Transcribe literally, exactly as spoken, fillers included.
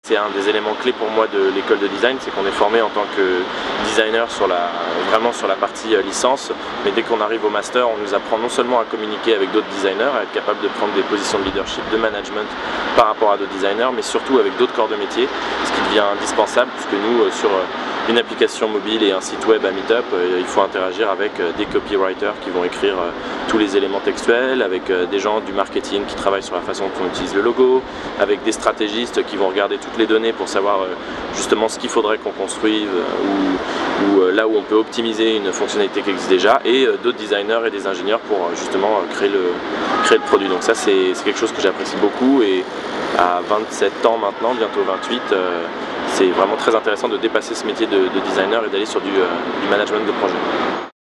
C'est un des éléments clés pour moi de l'école de design, c'est qu'on est formé en tant que designer sur la, vraiment sur la partie licence, mais dès qu'on arrive au master, on nous apprend non seulement à communiquer avec d'autres designers, à être capable de prendre des positions de leadership, de management par rapport à d'autres designers, mais surtout avec d'autres corps de métier, ce qui devient indispensable puisque nous, sur une application mobile et un site web à Meetup, il faut interagir avec des copywriters qui vont écrire tous les éléments textuels, avec des gens du marketing qui travaillent sur la façon dont on utilise le logo, avec des stratégistes qui vont regarder toutes les données pour savoir justement ce qu'il faudrait qu'on construise ou, ou là où on peut optimiser une fonctionnalité qui existe déjà, et d'autres designers et des ingénieurs pour justement créer le, créer le produit. Donc ça c'est quelque chose que j'apprécie beaucoup, et à vingt-sept ans maintenant, bientôt vingt-huit, euh, c'est vraiment très intéressant de dépasser ce métier de, de designer et d'aller sur du, euh, du management de projet.